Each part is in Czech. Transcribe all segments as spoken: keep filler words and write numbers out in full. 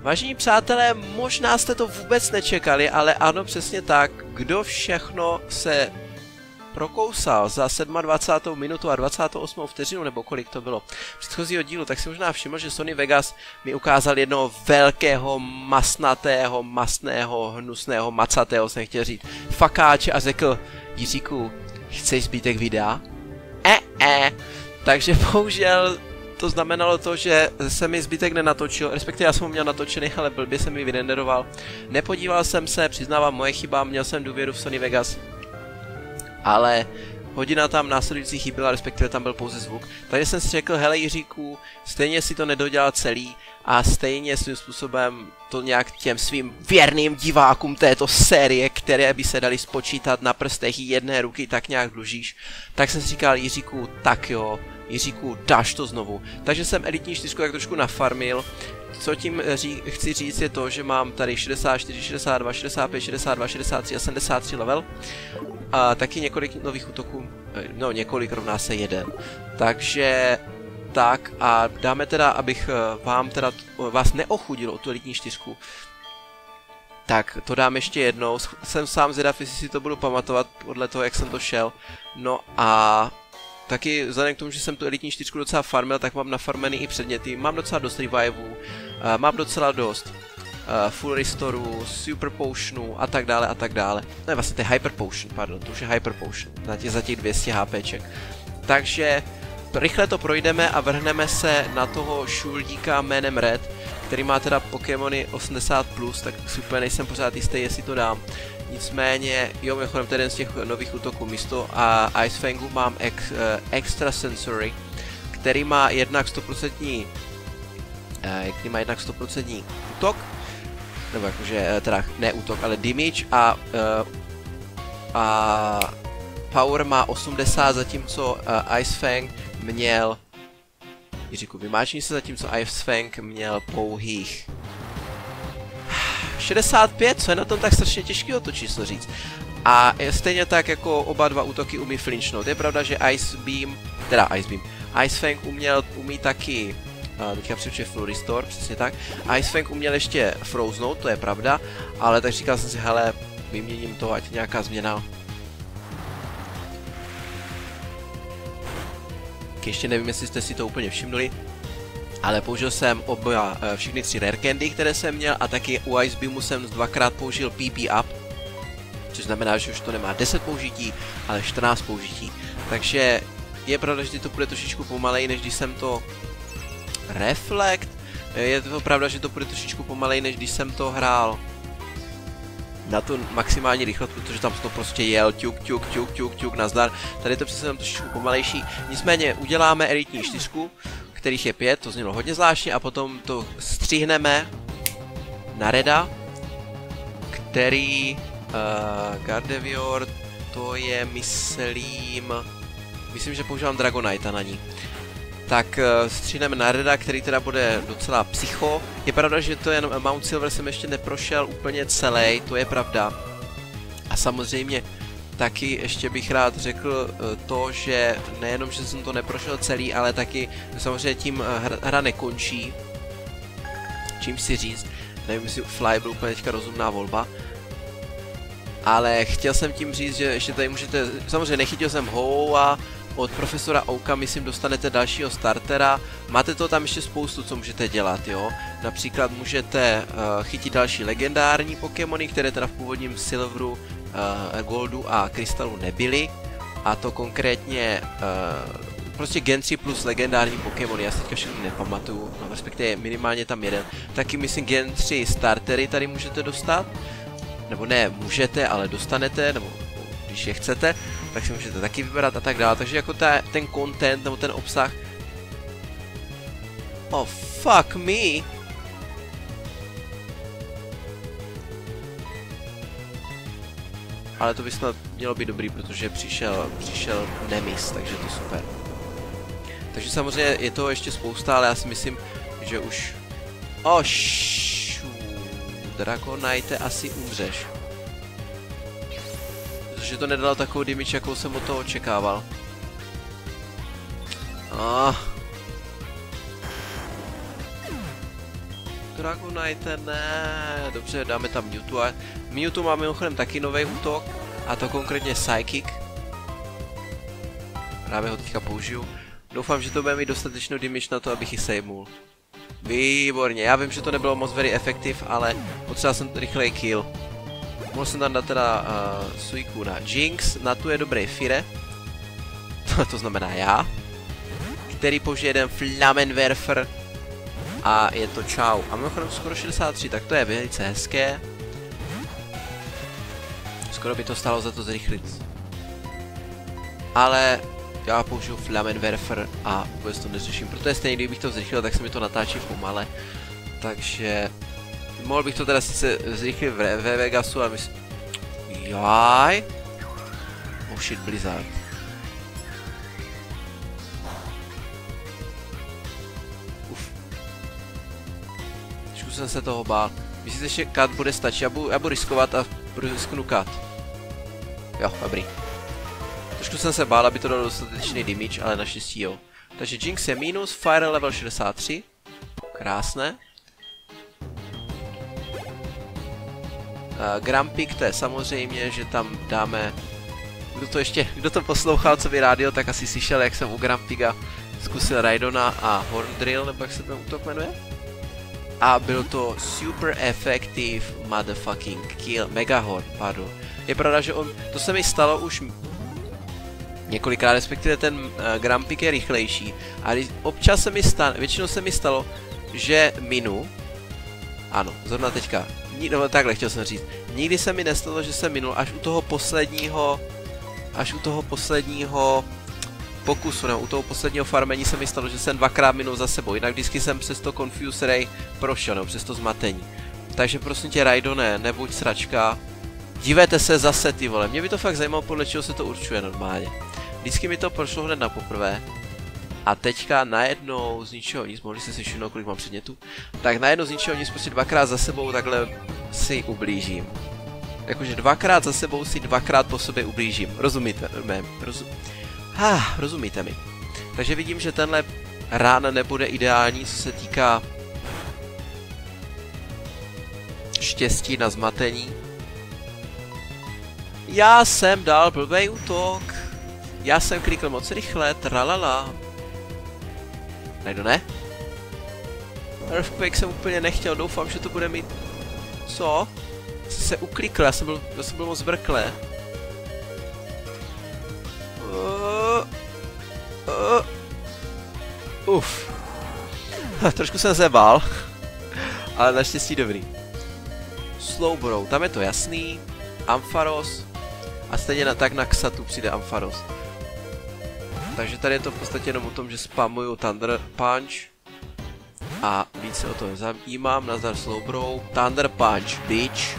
Vážení přátelé, možná jste to vůbec nečekali, ale ano, přesně tak. Kdo všechno se prokousal za dvacátou sedmou minutu a dvacátou osmou vteřinu, nebo kolik to bylo předchozího dílu, tak si možná všiml, že Sony Vegas mi ukázal jednoho velkého, masnatého, masného, hnusného, macatého, jsem chtěl říct, fakáče a řekl: Jiříku, chceš zbytek videa? Eh, eh. Takže bohužel to znamenalo to, že se mi zbytek nenatočil, respektive já jsem ho měl natočený, ale blbě jsem mi vyrenderoval. Nepodíval jsem se, přiznávám, moje chyba, měl jsem důvěru v Sony Vegas, ale hodina tam následující chyběla, respektive tam byl pouze zvuk. Takže jsem si řekl: hele Jiříku, stejně si to nedodělal celý a stejně svým způsobem to nějak těm svým věrným divákům této série, které by se dali spočítat na prstech jedné ruky, tak nějak dlužíš. Tak jsem si říkal: Jiříku, tak jo, Jiříku, dáš to znovu. Takže jsem elitní čtyřku jak trošku nafarmil. Co tím ří, chci říct je to, že mám tady šedesát čtyři, šedesát dva, šedesát pět, šedesát dva, šedesát tři a sedmdesát tři level. A taky několik nových útoků, no několik rovná se jeden. Takže tak a dáme teda, abych vám teda vás neochudil o tu elitní čtyřku, tak to dám ještě jednou. Jsem sám zvědav, jestli si to budu pamatovat podle toho, jak jsem to šel. No a taky vzhledem k tomu, že jsem tu elitní čtyřku docela farmil, tak mám nafarmený i předměty, mám docela dost revivů, mám docela dost uh, full restoru, super potionů a tak dále a tak dále. Ne, vlastně to je hyper potion, pardon, to už je hyper potion, na tě, za těch dvě stě HPček. Takže rychle to projdeme a vrhneme se na toho šuldíka jménem Red, který má teda Pokémony osmdesát plus, tak super, nejsem pořád jistý, jestli to dám. Nicméně, jo, mimochodem, to je jeden z těch nových útoků. Místo a Ice Fangu mám ex, uh, Extra Sensory, který má jednak sto procent uh, který má jednak sto procent útok, nebo jakože, uh, teda ne útok, ale damage a, uh, a power má osmdesát, zatímco uh, Ice Fang měl, Jiříku, vymáčni se, zatímco Ice Fang měl pouhých šedesát pět, co je na tom tak strašně těžkého to číslo říct. A stejně tak jako oba dva útoky umí flinchnout. Je pravda, že Ice Beam, teda Ice Beam, Ice Fang uměl, umí taky, uh, teďka přijde Full Restore, přesně tak. Ice Fang uměl ještě Frozenout, to je pravda, ale tak říkal jsem si, hele, vyměním to, ať nějaká změna. Ještě nevím, jestli jste si to úplně všimnuli, ale použil jsem oba, všechny tři Rare Candy, které jsem měl, a taky u Ice Beamu jsem dvakrát použil P P Up, což znamená, že už to nemá deset použití, ale čtrnáct použití. Takže je pravda, že to bude trošičku pomalej, než když jsem to Reflect. Je to pravda, že to bude trošičku pomalej, než když jsem to hrál na tu maximální rychlost, protože tam to prostě jel, ťuk, ťuk, ťuk, ťuk, ťuk, nazdar. Tady je to přesně trošičku pomalejší. Nicméně uděláme elitní čtyřku, kterých je pět, to znělo hodně zvláštně, a potom to střihneme na Reda, který uh, Gardevoir, to je, myslím, myslím, že používám Dragonite na ní. Tak uh, střihneme na Reda, který teda bude docela psycho. Je pravda, že to jen Mount Silver jsem ještě neprošel úplně celý, to je pravda. A samozřejmě taky ještě bych rád řekl to, že nejenom, že jsem to neprošel celý, ale taky samozřejmě tím hra nekončí. Čím si říct, nevím, jestli Fly byl úplně teďka rozumná volba. Ale chtěl jsem tím říct, že ještě tady můžete, samozřejmě nechytil jsem Ho a od profesora Ouka, myslím, dostanete dalšího startera. Máte to tam ještě spoustu, co můžete dělat, jo. Například můžete uh, chytit další legendární Pokémony, které teda v původním Silveru, uh, Goldu a Krystalu nebyly. A to konkrétně uh, prostě Gen tři plus legendární Pokémony, já si teďka všechny nepamatuju, no, respektive minimálně tam jeden. Taky myslím Gen tři startery tady můžete dostat. Nebo ne, můžete, ale dostanete, nebo když je chcete, tak si můžete taky vybrat a tak dále. Takže jako ta, ten content nebo ten obsah. Oh fuck me. Ale to by snad mělo být dobrý, protože přišel, přišel Nemis, takže to je super. Takže samozřejmě je toho ještě spousta, ale já si myslím, že už... Oh šu, Dragonite, asi umřeš. Protože to nedalo takovou damage, jakou jsem od toho očekával. Ah. Dragonite, ne, dobře, dáme tam Mewtwo. A Mewtwo má mimochodem taky nový útok, a to konkrétně Psychic. Právě ho teďka použiju. Doufám, že to bude mít dostatečnou damage na to, abych ji saveul. Výborně, já vím, že to nebylo moc very effective, ale potřeboval jsem rychleji kill. Mohl jsem tam dát teda uh, Suiku na Jinx, na tu je dobrý Fire. To znamená já. Který použije jeden Flammenwerfer. A je to čau. A mimochodem skoro šedesát tři, tak to je velice hezké. Skoro by to stálo za to zrychlit. Ale já použiju Flammenwerfer a vůbec to neřeším, protože stejně kdybych to zrychlil, tak se mi to natáčí pomale. Takže mohl bych to teda sice zrychlit ve Vegasu a myslím... Jaj. Oh shit, Blizzard. Uf. Trošku jsem se toho bál. Myslíte, že cut bude stačit? Já budu, já budu riskovat a budu risknu cut. Jo, dobrý. Trošku jsem se bál, aby to dalo dostatečný damage, ale naštěstí jo. Takže Jinx je minus, Fire level šedesát tři. Krásné. Uh, Grumpig, to je samozřejmě, že tam dáme... Kdo to ještě, kdo to poslouchal, co by rádio, tak asi slyšel, jak jsem u Grumpiga zkusil Raidona a Horn Drill, nebo jak se ten útok jmenuje. A byl to super effective motherfucking kill, Mega Horn, pardon. Je pravda, že on, to se mi stalo už několikrát, respektive ten uh, Grumpig je rychlejší. A občas se mi stane, většinou se mi stalo, že minu. Ano, zrovna teďka. No takhle chtěl jsem říct. Nikdy se mi nestalo, že jsem minul až u toho posledního, až u toho posledního pokusu, nebo u toho posledního farmení se mi stalo, že jsem dvakrát minul za sebou. Jinak vždycky jsem přes to Confuse Ray prošel, nebo přes to zmatení. Takže prosím tě, Raidone, nebuď sračka. Dívejte se zase, ty vole. Mě by to fakt zajímalo, podle čeho se to určuje normálně. Vždycky mi to prošlo hned na poprvé. A teďka najednou z ničeho nic, mohli jste si všimnout, kolik mám předmětů, tak najednou z ničeho nic, prostě dvakrát za sebou takhle si ublížím. Jakože dvakrát za sebou si dvakrát po sobě ublížím. Rozumíte? Mém, rozum... ah, rozumíte mi. Takže vidím, že tenhle rán nebude ideální, co se týká štěstí na zmatení. Já jsem dal blbej útok. Já jsem klikl moc rychle, tralala. Nejdu, ne? Earthquake jsem úplně nechtěl, doufám, že to bude mít... Co? Jsi se uklikl, já jsem byl, já jsem byl moc zbrklé. Uh, uh, uf. Trošku jsem se bál. Ale naštěstí dobrý. Slowbro, tam je to jasný. Ampharos. A stejně na, tak na Xatu přijde Ampharos. Takže tady je to v podstatě jenom o tom, že spamuju Thunder Punch. A víc se o to nezajímám. Nazdar Slowbro. Thunder Punch, bitch.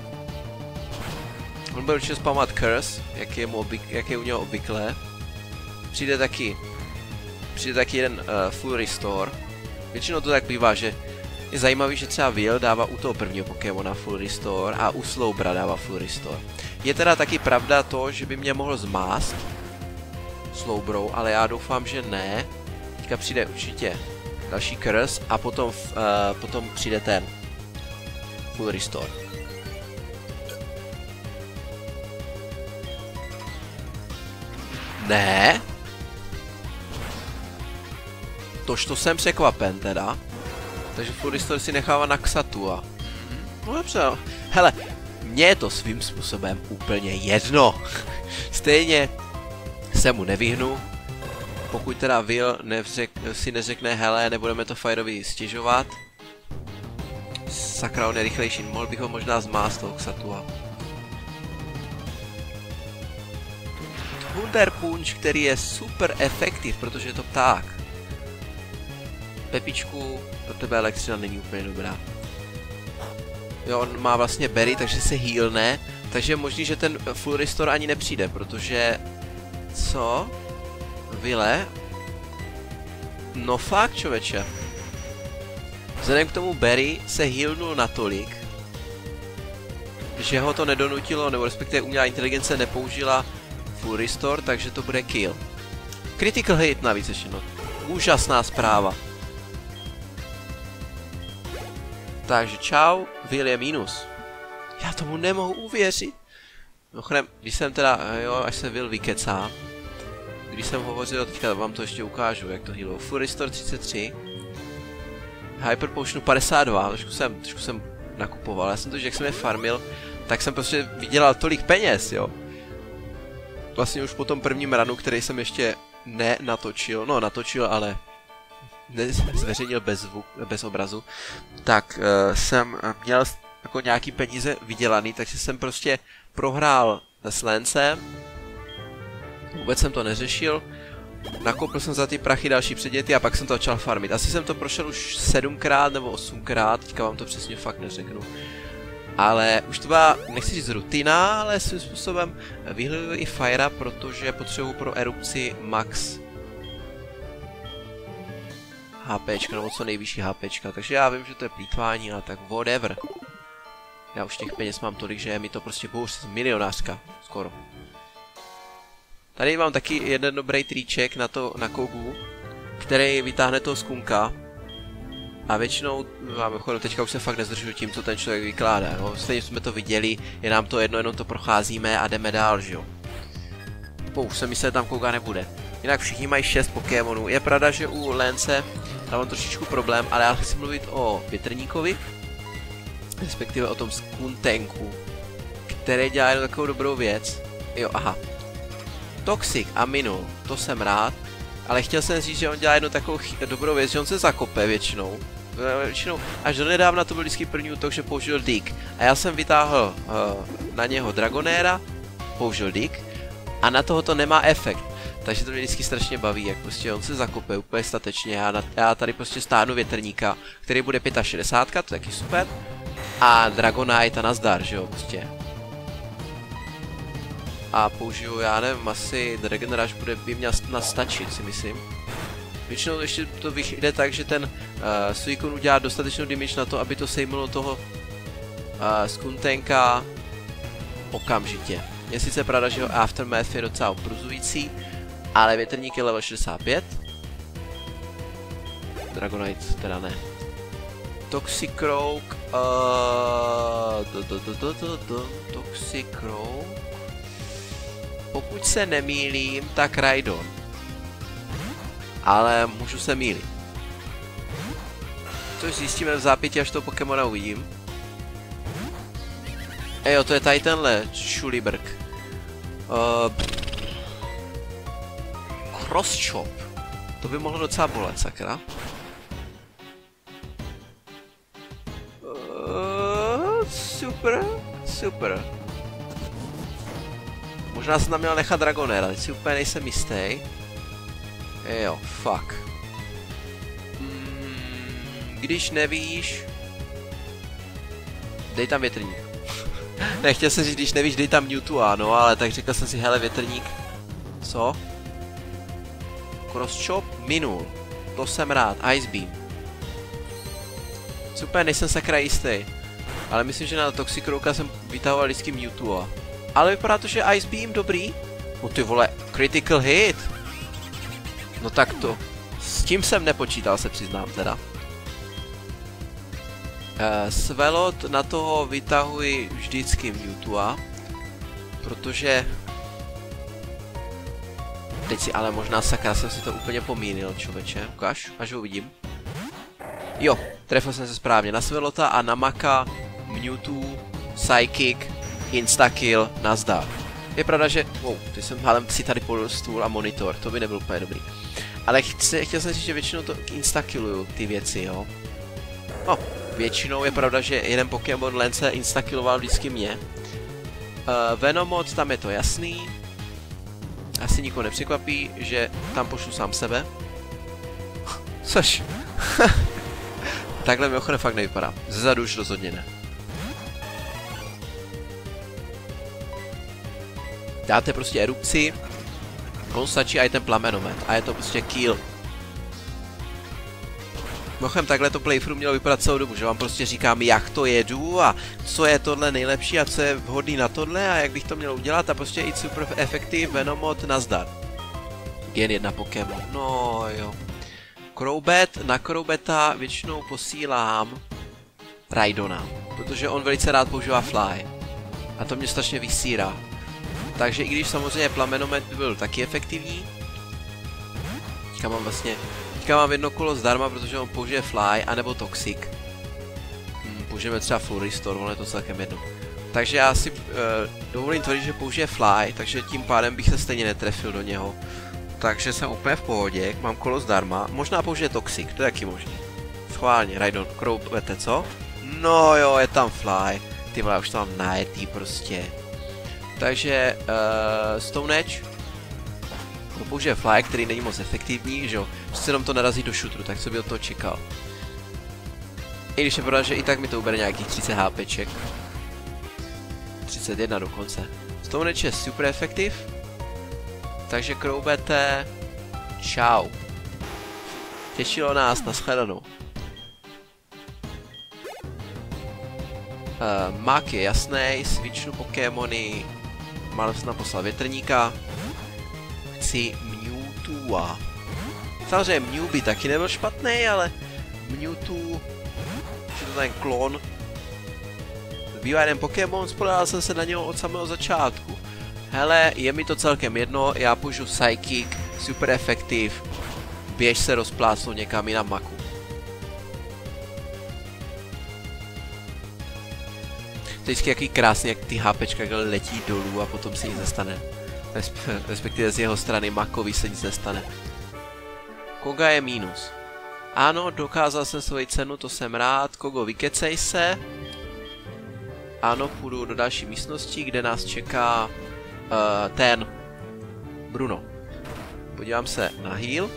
On byl určitě spamovat Curse, jak je, mu obyk, jak je u něho obvyklé. Přijde taky, přijde taky jeden uh, Full Restore. Většinou to tak bývá, že je zajímavý, že třeba Will dává u toho prvního Pokémona Full Restore a u Slowbra dává Full Restore. Je teda taky pravda to, že by mě mohl zmást Slowbro, ale já doufám, že ne. Teďka přijde určitě další Curse a potom, uh, potom přijde ten Full Restore. Ne. Tož to jsem překvapen teda. Takže Full Restore si nechává na Xatu a... No dobře, hele, mně je to svým způsobem úplně jedno. Stejně se mu nevyhnu. Pokud teda Will nevřek, si neřekne, hele, nebudeme to Fireovi stěžovat. Sakra, on je rychlejší, mohl bych ho možná zmást toho Xatua. Thunder Punch, který je super efektiv, protože je to pták. Pepičku, pro tebe elektřina není úplně dobrá. Jo, on má vlastně berry, takže se healne, takže je možný, že ten Full Restore ani nepřijde, protože... Co? Vile? No fakt, člověče. Vzhledem k tomu berry se healnul natolik, že ho to nedonutilo, nebo respektive umělá inteligence nepoužila Full Restore, takže to bude kill. Critical hit navíc ještě, no. Úžasná zpráva. Takže čau, Will je mínus. Já tomu nemohu uvěřit. Mimochodem, když jsem teda, jo, až se Will vykecá. Když jsem hovořil, teďka vám to ještě ukážu, jak to healou. Full Restore třicet tři. Hyper Potionu padesát dva, trošku jsem, trošku jsem nakupoval. Já jsem to, že jak jsem je farmil, tak jsem prostě vydělal tolik peněz, jo. Vlastně už po tom prvním runu, který jsem ještě nenatočil, no natočil, ale nezveřejnil bez, zvuk, bez obrazu, tak uh, jsem měl jako nějaký peníze vydělaný, takže jsem prostě prohrál s Lancem. Vůbec jsem to neřešil. Nakoupil jsem za ty prachy další předměty a pak jsem to začal farmit. Asi jsem to prošel už sedmkrát nebo osmkrát, teďka vám to přesně fakt neřeknu. Ale už to byla, nechci říct rutina, ale svým způsobem vyhleduji i Fira, protože potřebuji pro erupci max HPčka, nebo co nejvyšší HPčka. Takže já vím, že to je plýtvání, ale tak whatever. Já už těch peněz mám tolik, že je mi to prostě bouř, milionářka, skoro. Tady mám taky jeden dobrý triček na to, na Kogu, který vytáhne toho skunka. A většinou, máme chodu, teďka už se fakt nezdržuju tím, co ten člověk vykládá, jo. Stejně jsme to viděli, je nám to jedno, jenom to procházíme a jdeme dál, že jo. Po, už jsem myslel, že tam Koga nebude. Jinak všichni mají šest Pokémonů. Je pravda, že u Lance mám trošičku problém, ale já chci mluvit o větrníkovi, respektive o tom Skuntanku, který dělá jenom takovou dobrou věc. Jo, aha. Toxic a minul, to jsem rád, ale chtěl jsem říct, že on dělá jednu takovou dobrou věc, že on se zakope většinou. Většinou, až do nedávna to byl vždycky první útok, že použil Dig. A já jsem vytáhl uh, na něho Dragonéra, použil Dig, a na toho to nemá efekt. Takže to mě vždycky strašně baví, jak prostě on se zakope úplně statečně. Já, na, já tady prostě stáhnu větrníka, který bude šedesát pět, to je taky super. A Dragonite a nazdar, že jo, prostě. A použiju, já nevím, asi Dragon Rush bude, by měl nastačit, si myslím. Většinou ještě to vyjde tak, že ten uh, Suicune udělá dostatečnou damage na to, aby to sejmulo toho uh, Skuntanka okamžitě. Je sice pravda, že jeho Aftermath je docela opruzující, ale větrník je level šedesát pět. Dragonite teda ne. Toxicroak, uh, Toxicroak. Pokud se nemýlím, tak Raidon. Ale můžu se mýlit. Což zjistíme v zápěti, až toho Pokémona uvidím. Ejo, to je tady tenhle Šulibrk. Uh, Crosschop. To by mohlo docela bolet, sakra. Uh, super, super. Možná jsem tam měl nechat Dragonera, teď si úplně nejsem jistý. Jo, fuck. Mm, když nevíš... Dej tam větrník. Nechtěl jsem říct, když nevíš, dej tam Mewtwo, ano, ale tak řekl jsem si, hele, větrník. Co? Crosschop minul. To jsem rád, Ice Beam. Super, nejsem sakra jistý. Ale myslím, že na Toxicroaka jsem vytahoval vždycky Mewtwo. Ale vypadá to, že Ice Beam dobrý. No ty vole, critical hit. No tak to. S tím jsem nepočítal, se přiznám teda. Uh, Svelot na toho vytahuji vždycky Mewtwo. Protože... Teď si ale možná sakra jsem si to úplně pomínil, člověče. Ukáž, až ho uvidím. Jo, trefil jsem se správně na Svelota a na Maka, Mewtwo, Psychic, Instakill, nazdar. Je pravda, že... Wow, ty jsem hádám si tady polil stůl a monitor, to by nebyl úplně dobrý. Ale chci, chtěl jsem říct, že většinou to instakilluju, ty věci, jo. No, většinou je pravda, že jeden Pokémon Lance instakilloval vždycky mě. Uh, Venomoth, tam je to jasný. Asi nikoho nepřekvapí, že tam pošlu sám sebe. Což... Takhle mimochodem fakt nevypadá. Zezadu už rozhodně ne. Dáte prostě erupci, on stačí a je ten plamenomet a je to prostě kill. Mimochodem takhle to playthrough mělo vypadat celou dobu, že vám prostě říkám, jak to jedu a co je tohle nejlepší a co je vhodný na tohle a jak bych to měl udělat a prostě i super efektiv Venomoth nazdar. Gen jedna Pokémon, no jo. Crobat, na Crobata většinou posílám Raidona, protože on velice rád používá fly. A to mě strašně vysírá. Takže i když samozřejmě plamenomet byl taky efektivní, teďka mám vlastně, teďka mám jedno kolo zdarma, protože on použije fly, anebo toxic. Hmm, použijeme třeba full restore, ono je to celkem jedno. Takže já si uh, dovolím tvrdit, že použije fly, takže tím pádem bych se stejně netrefil do něho. Takže jsem úplně v pohodě, mám kolo zdarma, možná použije toxic, to je taky možný. Schválně, Raidon, kroubete, co? No jo, je tam fly. Ty vole, už to mám najetý prostě. Takže uh, Stone Edge to použije fly, který není moc efektivní, že jo. Prostě jenom to narazí do šutru, tak co by od toho čekal. I když je pravda, že i tak mi to ubere nějakých třicet HPček. třicet jedna dokonce. Stone Edge je super efektiv. Takže kroubete. Čau. Těšilo nás, nashledanou. Uh, Mak je jasný, switchnu Pokémony, mal jsem naposlal větrníka, chci Mewtwoa. Samozřejmě Mew by taky nebyl špatný, ale Mewtwo, že to ten klon, zbývá jeden Pokémon, spolehal jsem se na něho od samého začátku. Hele, je mi to celkem jedno, já použiju Psychic, super efektiv, běž se rozplácnout někam jinam Maku. Vždycky jaký krásný, jak ty HPčka letí dolů a potom se nic nestane. Resp respektive z jeho strany Makovi se nic nestane. Koga je mínus. Ano, dokázal jsem svoji cenu, to jsem rád. Kogo, vykecej se. Ano, půjdu do další místnosti, kde nás čeká uh, ten Bruno. Podívám se na heal.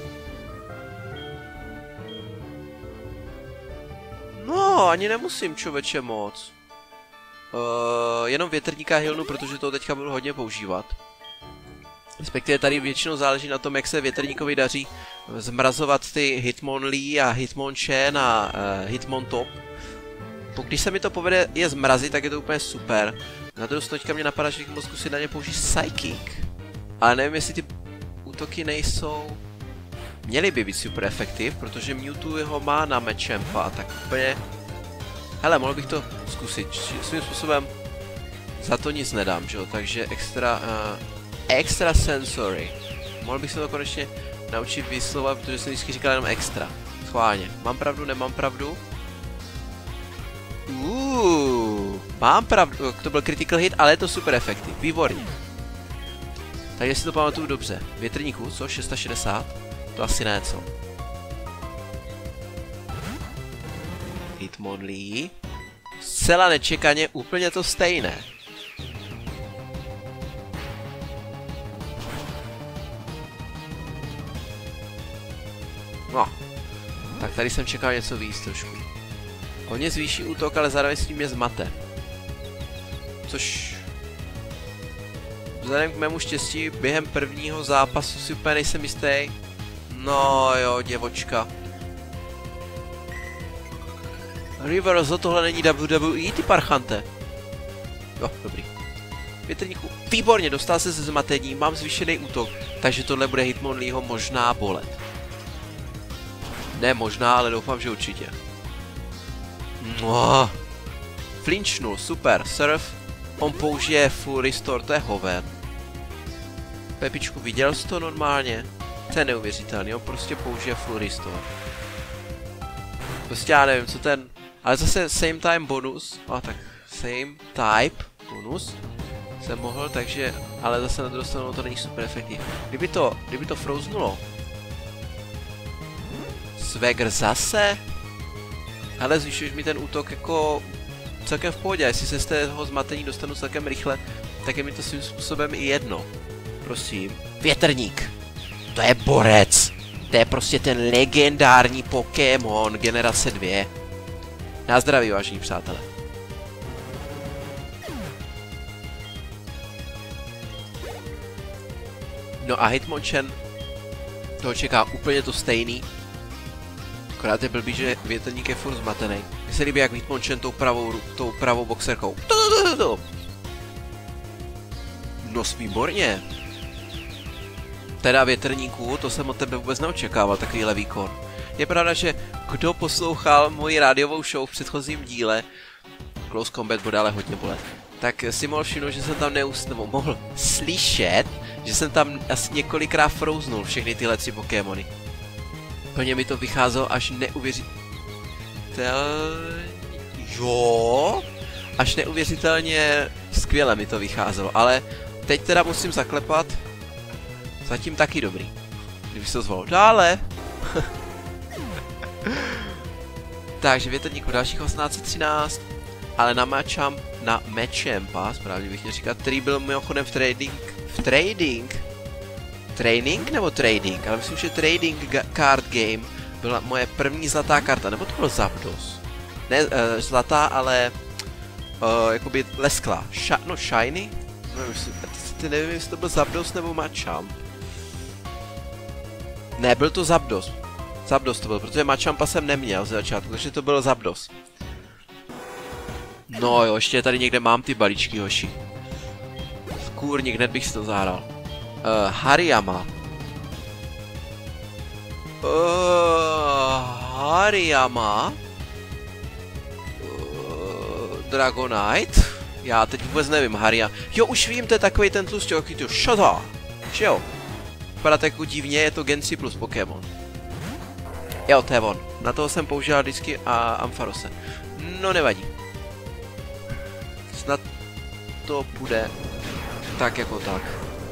No, ani nemusím, čověče, moc. Uh, jenom větrníka healnu, protože to teďka budu hodně používat. Respektive tady většinou záleží na tom, jak se větrníkovi daří zmrazovat ty Hitmonlee a Hitmonchan a uh, Hitmontop. Když se mi to povede je zmrazit, tak je to úplně super. Na druhou stranu teďka mě napadá, že bych mohl zkusit na ně použít Psychic. Ale nevím, jestli ty útoky nejsou... Měly by být super efektiv, protože Mewtwo jeho má na Machampa, tak úplně... Hele, mohl bych to zkusit, svým způsobem za to nic nedám, že jo, takže extra, uh, extra sensory. Mohl bych se to konečně naučit vyslovat, protože jsem vždycky říkal jenom extra. Schválně, mám pravdu, nemám pravdu? Uuuu, mám pravdu, to byl critical hit, ale je to super efektiv, výborně. Takže si to pamatuju dobře, větrníku, co, šest set šedesát? To asi ne, co? Hitmonlee. Zcela nečekaně úplně to stejné. No. Tak tady jsem čekal něco víc trošku. Hodně zvýší útok, ale zároveň s tím mě zmate. Což... Vzhledem k mému štěstí během prvního zápasu si úplně nejsem jistý. No jo, děvočka. Reverse, tohle není W W E, ty parchante. Jo, dobrý. Větrníku, výborně, dostal se ze zmatení, mám zvýšený útok, takže tohle bude Hitmonleeho možná bolet. Ne možná, ale doufám, že určitě. No. Flinchnul, super, surf. On použije full restore, to je hoven. Pepičku, viděl jsi to normálně? To je neuvěřitelný, on prostě použije full restore. Prostě já nevím, co ten... Ale zase same time bonus, a tak same type bonus jsem mohl, takže, ale zase na druhou stranu to není super efektivní. Kdyby to, kdyby to frozenulo. Swagger zase? Hele, zvýšuješ mi ten útok jako celkem v pohodě, jestli se z toho zmatení dostanu celkem rychle, tak je mi to svým způsobem i jedno. Prosím. Větrník! To je borec! To je prostě ten legendární Pokémon generace dvě. Na zdraví, vážení přátelé. No a Hitmonchan toho čeká úplně to stejný. Akorát je blbý, že větrník je furt zmatený. Mně se líbí, jak Hitmonchan tou pravou, tou pravou boxerkou. No výborně. Teda větrníků, to jsem od tebe vůbec neočekával, takovýhle výkon. Je pravda, že kdo poslouchal moji rádiovou show v předchozím díle, Close Combat bude ale hodně bolet, tak si mohl všimnout, že jsem tam neust, nebo mohl slyšet, že jsem tam asi několikrát frouznul všechny tyhle tři Pokémony. Plně mi to vycházelo až neuvěřitelně... Jo? Až neuvěřitelně skvěle mi to vycházelo, ale teď teda musím zaklepat. Zatím taky dobrý. Kdyby se to zvolil. Dále! Takže větrníku dalších osmnáct set třináct, ale na Machamp, na Machampa, správně bych měl říkat, který byl mimochodem v trading, v trading, training nebo trading, ale myslím, že trading card game byla moje první zlatá karta, nebo to byl Zapdos? Ne, uh, zlatá, ale uh, jakoby lesklá, Ša no shiny? Nevím, jestli, nevím, jestli to byl Zapdos nebo Machamp. Ne, byl to Zapdos. Zapdos to byl, protože Machampa jsem neměl ze začátku, takže to byl Zapdos. No jo, ještě tady někde mám ty balíčky, hoši. Kůrník, hned bych si to zahrál. Uh, Hariyama. Uh, Hariyama. Uh, Dragonite. Já teď vůbec nevím, Hariyama. Jo, už vím, to je takový ten tlustý, jaký to šata. Že jo? Vypadá tak divně, je to Gen tři plus Pokémon. Jo, to je on. Na toho jsem používal vždycky a Ampharose. No nevadí. Snad to bude tak jako tak.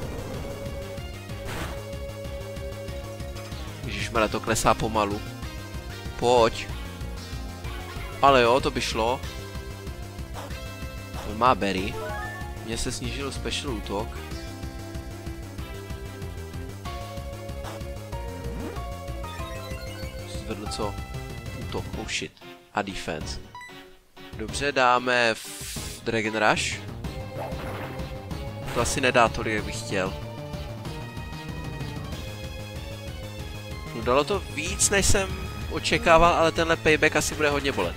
Ježišmarja, to klesá pomalu. Pojď. Ale jo, to by šlo. On má berry. Mně se snížil special útok. Zvedl co? Útok, oh shit. A defense. Dobře, dáme Dragon Rush. To asi nedá tolik, jak bych chtěl. No, dalo to víc, než jsem očekával, ale tenhle payback asi bude hodně bolet.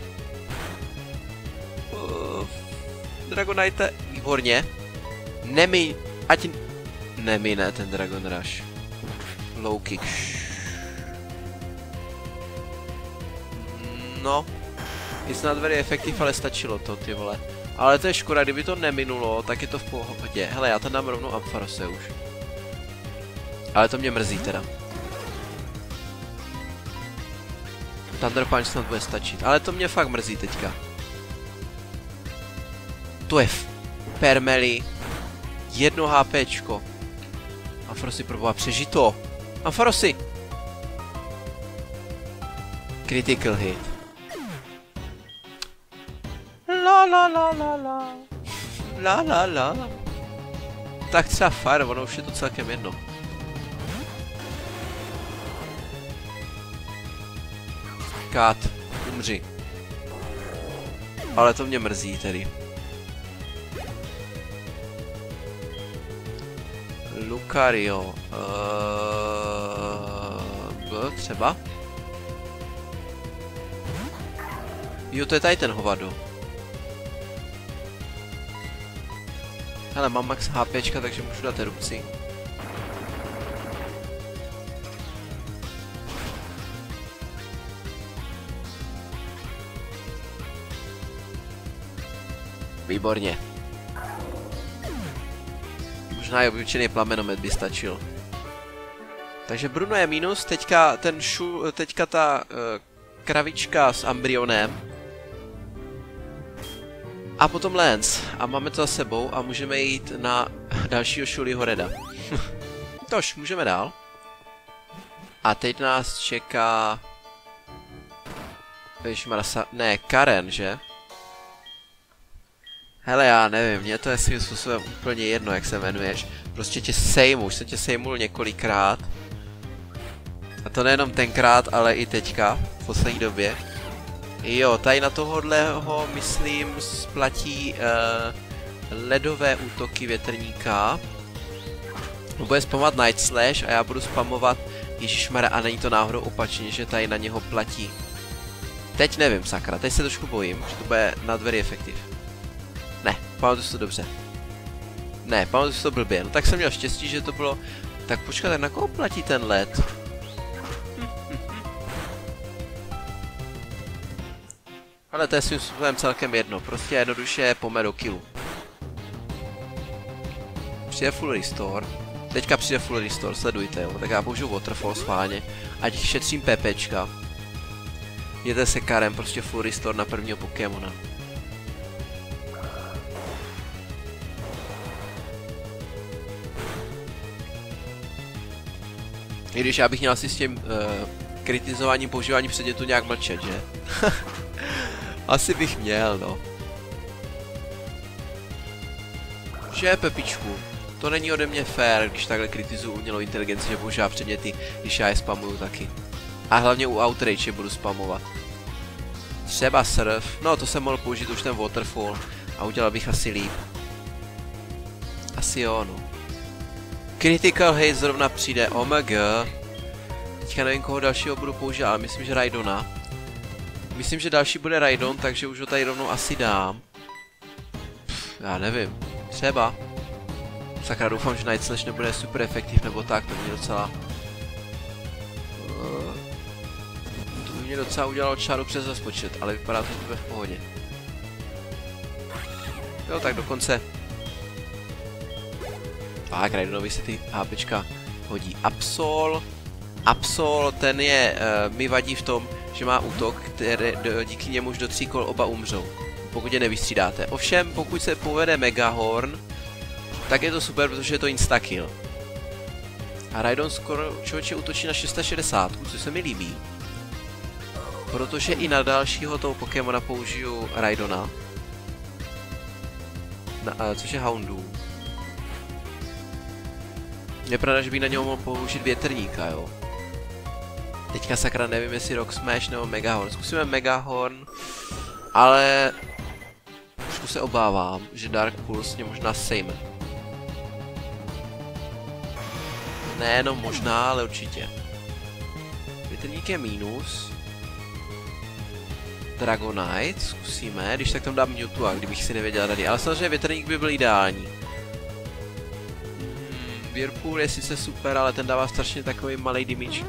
Uh, Dragonite, výborně. Nemi, ať... Nemine ten Dragon Rush. Low kick. No. It's not very effective, ale stačilo to, ty vole. Ale to je škoda, kdyby to neminulo, tak je to v pohodě. Hele, já tam dám rovnou Ampharose už. Ale to mě mrzí teda. Thunder Punch snad bude stačit, ale to mě fakt mrzí teďka. To je Permely. Jedno HPčko. Ampharosi probá přežít to. Ampharosi! Critical hit. La la la la la. La la la. Tak třeba fire, ono už je to celkem jedno. Kat, umři. Ale to mě mrzí tedy. Lucario. Uh, byl třeba? Jo, to je tady ten hovado. Hele, mám max HPčka, takže můžu dát erupci. Výborně. Možná i obyčejný plamenomet by stačil. Takže Bruno je minus, teďka ten šu, teďka ta uh, kravička s Ambrionem. A potom Lance. A máme to za sebou a můžeme jít na dalšího Shuliho Reda. Tož, můžeme dál. A teď nás čeká... Ježišmarasa... Ne, Karen, že? Hele, já nevím, mně to je svým způsobem úplně jedno, jak se jmenuješ. Prostě tě sejmu, už jsem tě sejmul několikrát. A to nejenom tenkrát, ale i teďka, v poslední době. Jo, tady na tohohle ho, myslím, splatí uh, ledové útoky větrníka. On bude spamovat Night Slash a já budu spamovat Ježišmarja, a není to náhodou opačně, že tady na něho platí. Teď nevím, sakra, teď se trošku bojím, že to bude not very effective. Ne, pamatuju si to dobře. Ne, pamatuju si to blbě, no tak jsem měl štěstí, že to bylo... Tak počkat, tak na koho platí ten led? Ale to je svým způsobem celkem jedno, prostě jednoduše pome do killu. Přijde full restore, teďka přijde full restore, sledujte jo, tak já použiju waterfall schválně, ať šetřím PPčka. Jděte se karem, prostě full restore na prvního Pokémona. I když já bych měl asi s tím uh, kritizováním používání předmětu nějak mlčet, že? Asi bych měl, no. Že, Pepičku, to není ode mě fér, když takhle kritizuju umělou inteligenci, že používá předměty, když já je spamuju taky. A hlavně u Outrage budu spamovat. Třeba surf, no to jsem mohl použít už ten waterfall a udělal bych asi líp. Asi jo, no. Critical Haze zrovna přijde, oh my god. Teďka nevím, koho dalšího budu použít, ale myslím, že Raidona. Myslím, že další bude Raidon, takže už ho tady rovnou asi dám. Pff, já nevím, třeba. Sakra, doufám, že Night Slash nebude super efektiv, nebo tak, to mě docela... To by mě docela udělalo čáru přes rozpočet, ale vypadá to, že to bude v pohodě. Jo, tak dokonce. Tak, Raidonovi se ty HPčka hodí. Absol. Absol, ten je, uh, mi vadí v tom, že má útok, který, do, díky němuž do tří kol oba umřou. Pokud je nevystřídáte. Ovšem, pokud se povede Megahorn, tak je to super, protože je to instakill. A Raidon skoro člověče útočí na šest set šedesát, což se mi líbí. Protože i na dalšího toho Pokémona použiju Raidona. Na, uh, což je Houndu. Je pravda, že bych na něho mohl použít větrníka, jo. Teďka sakra nevím, jestli Rock Smash nebo Megahorn. Zkusíme Megahorn, ale trošku se obávám, že Dark Pulse mě možná sejme. Ne, no možná, ale určitě. Větrník je mínus. Dragonite zkusíme, když tak tam dám Mewtwo, kdybych si nevěděl rady. Ale samozřejmě větrník by byl ideální. Whirlpool je sice super, ale ten dává strašně takový malý damage,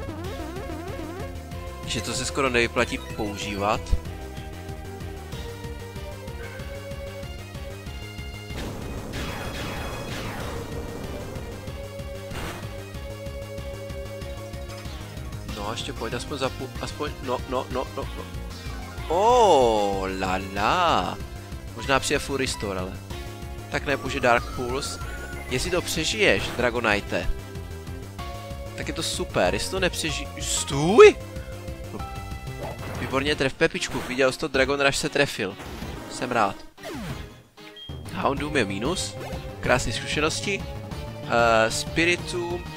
že to se skoro nevyplatí používat. No, ještě pojď, aspoň za půl, aspoň, no, no, no, no, no. Oh, la la. Možná přijde full restore, ale. Tak nepoužij Dark Pulse. Jestli to přežiješ, Dragonite, tak je to super, jestli to nepřežiješ... Stůj! Výborně tref Pepičku, viděl jsi to, Dragon Rush se trefil. Jsem rád. Houndoom je minus, krásné zkušenosti. Uh, Spiritomb... Uh,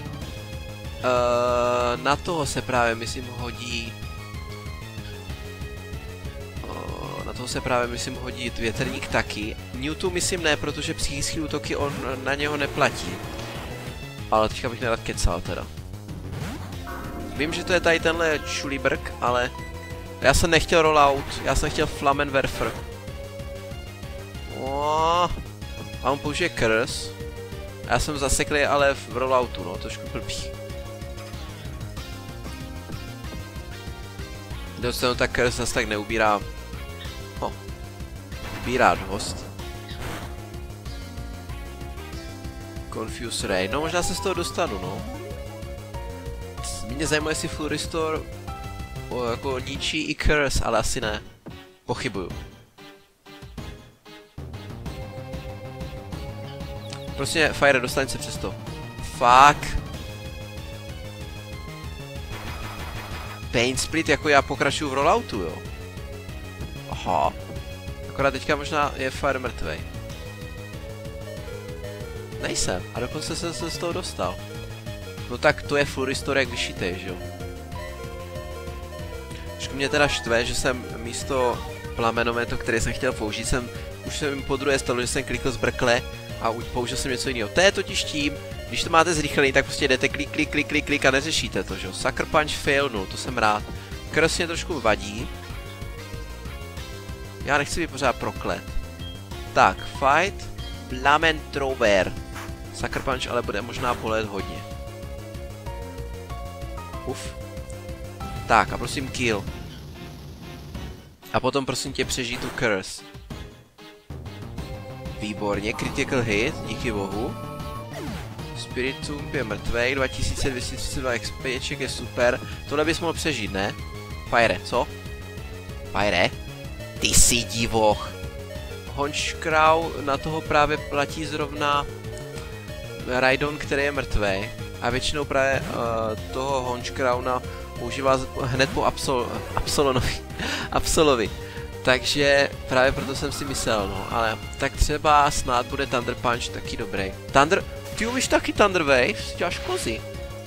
na toho se právě, myslím, hodí... Na toho se právě, myslím, hodí větrník taky. Mewtwo myslím ne, protože psychický útoky on na něho neplatí. Ale teďka bych nerad kecal teda. Vím, že to je tady tenhle Chulibrk, ale já jsem nechtěl rollout, já jsem chtěl Flammenwerfer. Oh. A on použije Curse. Já jsem zaseklý, ale v rolloutu, no, trošku blbý. Dostanu tak Curse zase tak neubírá. Oh. Ubírá dost. Confuse Ray, no možná se z toho dostanu, no. Mě zajímá, jestli full restore o, jako ničí i Curse, ale asi ne. Pochybuju. Prostě Fire, dostaň se přes to. Fuck. Pain Split, jako já pokračuju v rolloutu, jo. Aha. Akorát teďka možná je Fire mrtvej. Nejsem, a dokonce jsem se z toho dostal. No tak to je full restore jak vyšitej, že jo. Trošku mě teda štve, že jsem místo plamenometu, který jsem chtěl použít, jsem už jsem jim po druhé stalo, že jsem klikl zbrkle a použil jsem něco jiného. To je totiž tím, když to máte zrychlený, tak prostě jdete klik, klik, klik, klik, klik a neřešíte to, že jo. Sucker Punch failnul, to jsem rád. Curse mě trošku vadí. Já nechci být pořád proklet. Tak, fight. Flammenthrower. Sucker Punch ale bude možná bolet hodně. Uf. Tak a prosím kill. A potom prosím tě přežij tu curse. Výborně, critical hit, díky bohu. Spirit Tomb je mrtvej, dva tisíce dvě stě třicet dva expeček je super. Tohle bys mohl přežít, ne? Fire, co? Fire? Ty jsi divoch. Honchkrow, na toho právě platí zrovna Raidon, který je mrtvej. A většinou právě uh, toho Honchkrowna používá hned po Absol Absolonovi. Absolovi. Takže právě proto jsem si myslel, no, ale tak třeba snad bude Thunder Punch taky dobrý. Thunder... Ty umíš taky Thunder Wave? Děláš kozy.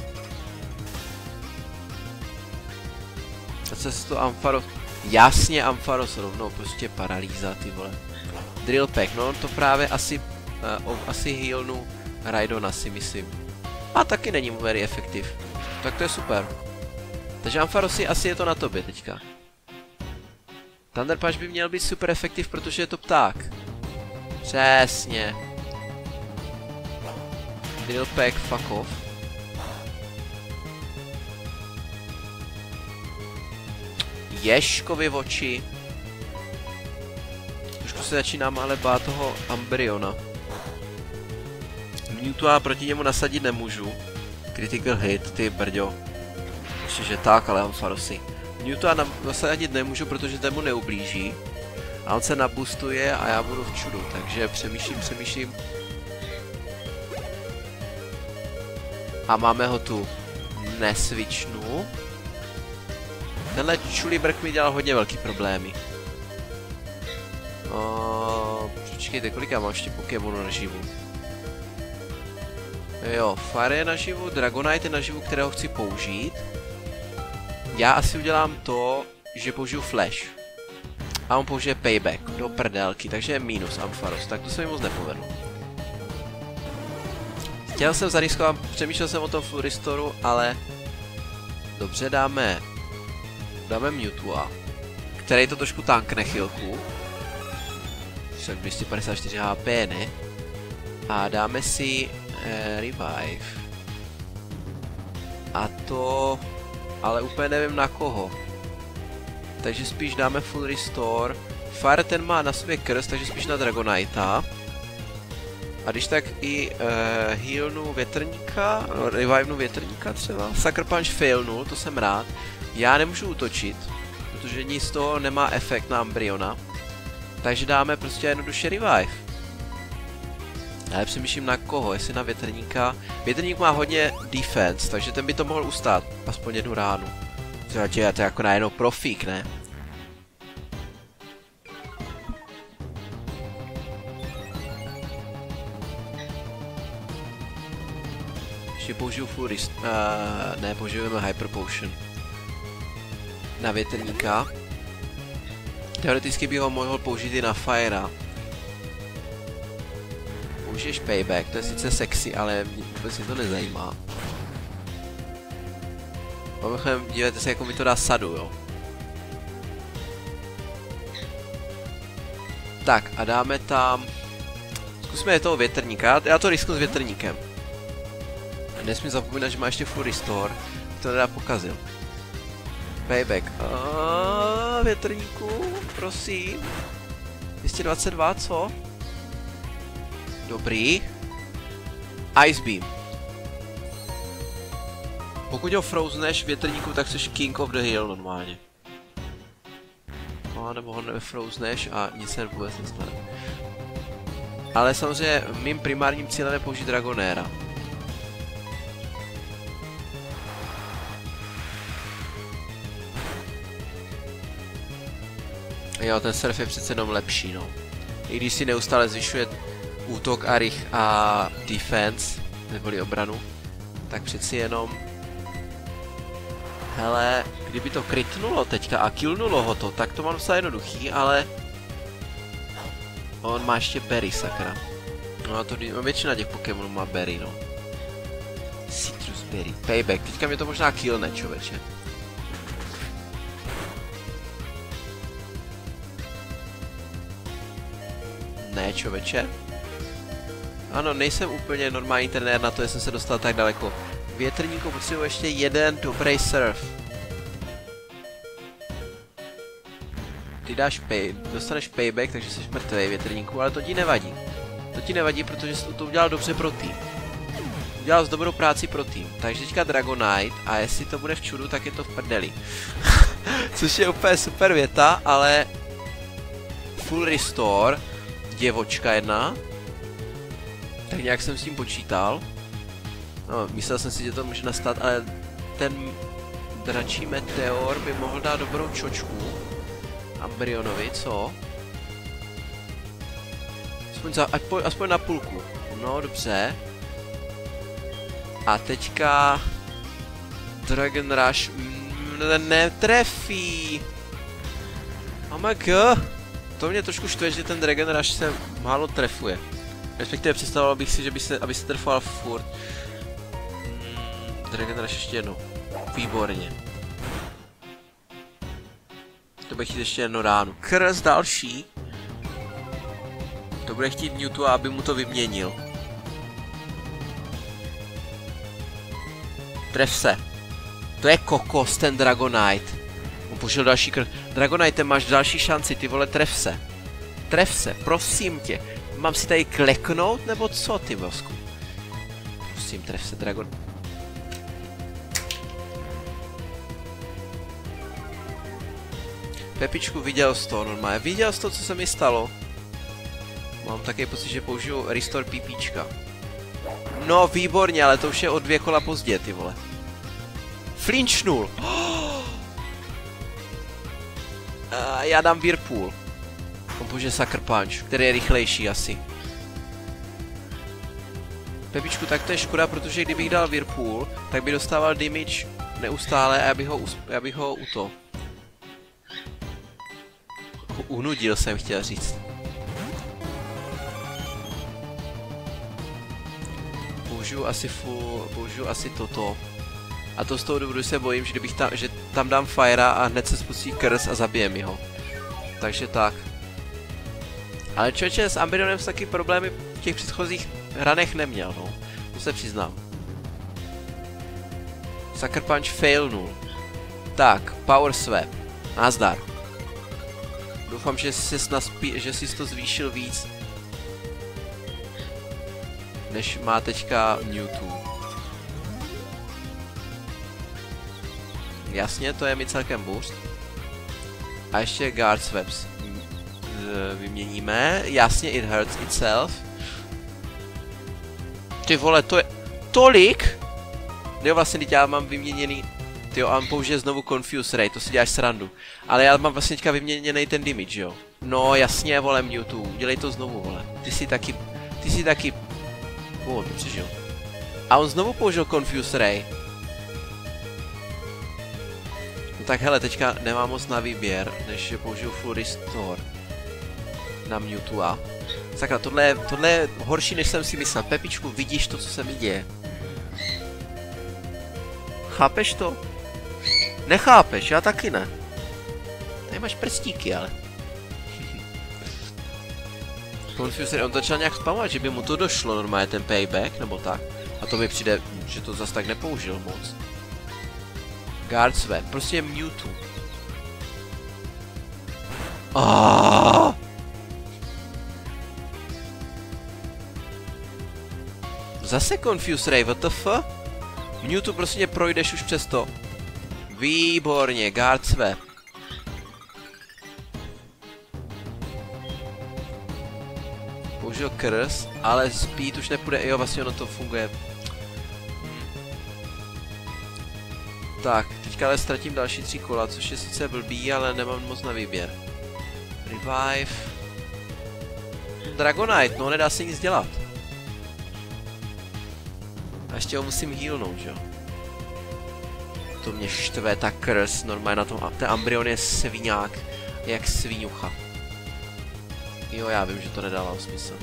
A co se to Ampharos... Jasně Ampharos rovnou, prostě paralýza, ty vole. Drill Pack, no to právě asi... Uh, asi healnu Raidona si myslím. A taky není very efektiv. Tak to je super. Takže Ampharosi asi je to na tobě teďka. Thunder Punch by měl být super efektiv, protože je to pták. Přesně. Drill Pack, fuck off. Ježkovi oči. Trošku se začínám ale bát toho Ambryona. Mewtwo proti němu nasadit nemůžu. Critical hit, ty brďo. Ještě že tak, ale Ampharosi. Mewtwo nasadit nemůžu, protože ten mu neublíží. A on se nabustuje a já budu v čudu, takže přemýšlím, přemýšlím. A máme ho tu. Nesvičnu. Tenhle Chulibrk mi dělal hodně velký problémy. O, počkejte, kolik já mám ještě Pokémonů naživu? Jo, Fire je naživu, Dragonite je naživu, kterého chci použít. Já asi udělám to, že použiju Flash. A on použije Payback do prdelky, takže je minus Ampharos, tak to se mi moc nepovedlo. Chtěl jsem zariskovat, přemýšlel jsem o tom Full Restoru, ale... Dobře, dáme... Dáme Mewtwo, který to trošku tankne chvilku. Však dvě stě padesát čtyři H P, ne? A dáme si... Eh, revive. A to... Ale úplně nevím na koho. Takže spíš dáme Full Restore. Fire ten má na sobě curse, takže spíš na Dragonita. A když tak i uh, healnu větrníka, no, revivenu větrníka třeba. Sucker Punch failnul, to jsem rád. Já nemůžu útočit, protože nic z toho nemá efekt na Ambryona. Takže dáme prostě jednoduše revive. Ale přemýšlím na koho, jestli na větrníka. Větrník má hodně defense, takže ten by to mohl ustát, aspoň jednu ránu. Třeba tě, to je jako najednou profík, ne? Ještě použiju full rest... Uh, ne, použijeme Hyper Potion. Na větrníka. Teoreticky bych ho mohl použít i na Fire. Použiješ Payback, to je sice sexy, ale vůbec mě to nezajímá. Mimochodem, dívejte se, jako mi to dá sadu, jo. Tak a dáme tam... Zkusme toho větrníka, já to risknu s větrníkem. Nesmím zapomínat, že má ještě full restore, to nedá pokazil. Payback. Aaaa, větrníku, prosím. dvě stě dvacet dva, co? Dobrý. Ice Beam. Pokud ho frozeneš větrníku, tak jsi King of the Hill normálně. No, nebo ho nefrozeneš a nic se vůbec nestane. Ale samozřejmě mým primárním cílem je použít Dragonaira. Jo, ten surf je přece jenom lepší, no. I když si neustále zvyšuje útok a rych a defense, neboli obranu, tak přeci jenom... Hele, kdyby to kritnulo teďka a killnulo ho to, tak to mám docela jednoduchý, ale... On má ještě berry, sakra. No to většina těch Pokémonů má berry, no. Citrus berry. Payback, teďka mě to možná killne, člověče. Ne, člověče. Ano, nejsem úplně normální trenér na to, že jsem se dostal tak daleko. Větrníku potřebuji ještě jeden dobrý surf. ty dáš pay, dostaneš payback, takže jsi mrtvej větrníku, ale to ti nevadí. To ti nevadí, protože jsi to udělal dobře pro tým. Udělal jsi dobrou práci pro tým. Takže teďka Dragonite a jestli to bude v čudu, tak je to v prdeli. Což je úplně super věta, ale full restore, děvočka jedna. Tak nějak jsem s tím počítal. No, myslel jsem si, že to může nastat, ale ten dračí meteor by mohl dát dobrou čočku Ambryonovi, co? Aspoň, za, aspoň, aspoň na půlku. No, dobře. A teďka Dragon Rush mm, netrefí. Oh my god. To mě trošku štve, že ten Dragon Rush se málo trefuje. Respektive představoval bych si, že by se, aby se trfoval furt. Mm, Dragon Rush ještě jednou. Výborně. To bude chtít ještě jedno ránu. Krz další. To bude chtít Mewtwo, aby mu to vyměnil. Tref se. To je kokos, ten Dragonite. On použil další krv. Dragonite, máš další šanci, ty vole, tref se. Tref se, prosím tě. Mám si tady kleknout, nebo co, ty vosku? Prosím, tref se, Dragon. Pepičku, viděl jsi to, normálně. Viděl jsi to, co se mi stalo? Mám taky pocit, že použiju Restore pípíčka. No, výborně, ale to už je o dvě kola pozdě, ty vole. Flinchnul. Oh! Uh, já dám Whirlpool. On použije Sucker Punch, který je rychlejší asi. Pepičku, tak to je škoda, protože kdybych dal Whirlpool, tak by dostával damage neustále a já bych ho, já bych ho u to. Unudil jsem, chtěl říct. Použiju asi full, použiju asi toto. A to z toho důvodu se bojím, že kdybych tam, že tam dám Fire a hned se spustí Curse a zabijem ho. Takže tak. Ale člověče, s Ambryonem taky problémy v těch předchozích hranech neměl, no. To se přiznám. Sucker Punch failnul. Tak, Power Swap. Nazdar. Doufám, že jsi, naspí, že jsi to zvýšil víc, než má teďka Mewtwo. Jasně, to je mi celkem boost. A ještě Guard Swaps. Vyměníme. Jasně, it hurts itself. Ty vole, to je tolik? Jo, vlastně teď já mám vyměněný. Tyjo, a on použije znovu Confuse Ray, to si děláš srandu. Ale já mám vlastně teďka vyměněný ten damage, jo. No jasně, vole, Mewtwo, dělej to znovu, vole. Ty si taky, ty si taky... O, to přežil. A on znovu použil Confuse Ray. No tak hele, teďka nemám moc na výběr, než že použiju Full Restore na Mewtwo. Sakra, tohle je, tohle je horší, než jsem si myslel. Pepičku, vidíš to, co se mi děje? Chápeš to? Nechápeš, já taky ne. Tady máš prstíky, ale. Confuser, on začal nějak spamovat, že by mu to došlo normálně ten payback, nebo tak. A to mi přijde, že to zas tak nepoužil moc. Guard Swap, prostě Mewtwo. Aaaaaaah! Zase Confuse Ray, what the fuck? Mewtwo, prostě projdeš už přes to. Výborně, Guard Swap. Použil Curse, ale Speed už nepůjde, jo, vlastně ono to funguje. Tak, teďka ale ztratím další tři kola, což je sice blbý, ale nemám moc na výběr. Revive. Dragonite, no nedá se nic dělat. A ještě ho musím healnout, jo. To mě štve, ta Curse, normálně na tom, a ten Ambryon je sviňák, jak svíňucha. Jo, já vím, že to nedává smysl.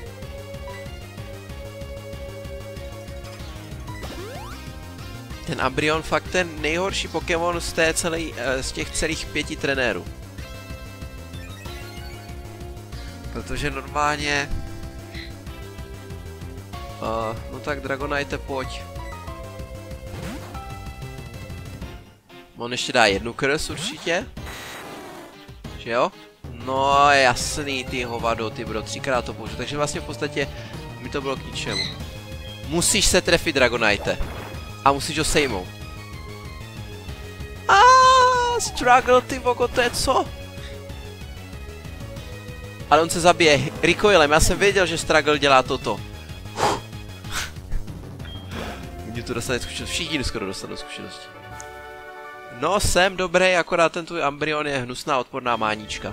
Ten Ambryon fakt ten nejhorší Pokémon z, té celý, z těch celých pěti trenérů. Protože normálně... Uh, no tak Dragonite, pojď. On ještě dá jednu Curse určitě. Že jo? No jasný, ty hovado, ty bro, třikrát to použiju, takže vlastně v podstatě mi to bylo k ničemu. Musíš se trefit, Dragonite. A musíš ho sejmout. Aaaa, struggle, ty vogo, to je co? Ale on se zabije recoilem, já jsem věděl, že struggle dělá toto. Mě tu dostane zkušenost, všichni skoro dostanou zkušenosti. No, jsem dobrý, akorát ten tvůj Umbreon je hnusná odporná mánička.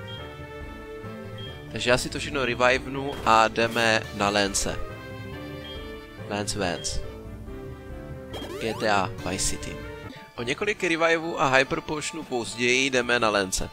Takže já si to všechno revivenu a jdeme na Lance. Lance Vance. G T A Vice City. O několik revivů a hyper potionů později jdeme na Lance.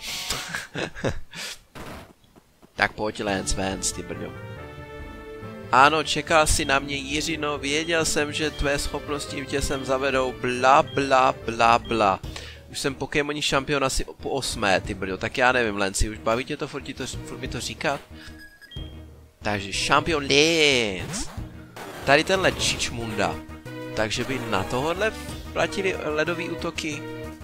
Tak pojď Lance Vance, ty brďo. Ano, čekal si na mě, Jiřino, věděl jsem, že tvé schopnosti tě sem zavedou, bla bla bla bla. Už jsem Pokémoní šampion asi po osmé, ty brďo, tak já nevím, Lanci, už baví tě to, furt, to, furt mi to říkat? Takže šampion Lance. Tady tenhle čičmunda. Takže by na tohohle platili ledové útoky.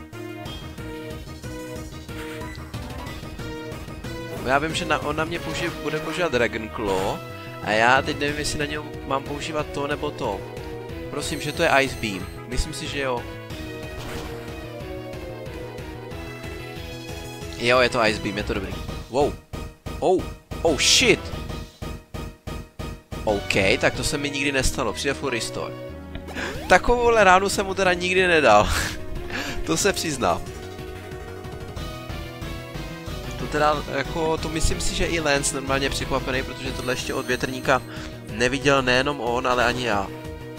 Já vím, že na, on na mě použije, bude používat Dragon Claw. A já teď nevím, jestli na něj mám používat to nebo to. Prosím, že to je Ice Beam. Myslím si, že jo. Jo, je to Ice Beam, je to dobrý. Wow. Oh, oh shit. OK, tak to se mi nikdy nestalo. Přijde full restore. Takovouhle ránu jsem mu teda nikdy nedal. To se přiznám. To teda, jako, to myslím si, že i Lance normálně překvapený, protože tohle ještě od větrníka neviděl nejenom on, ale ani já.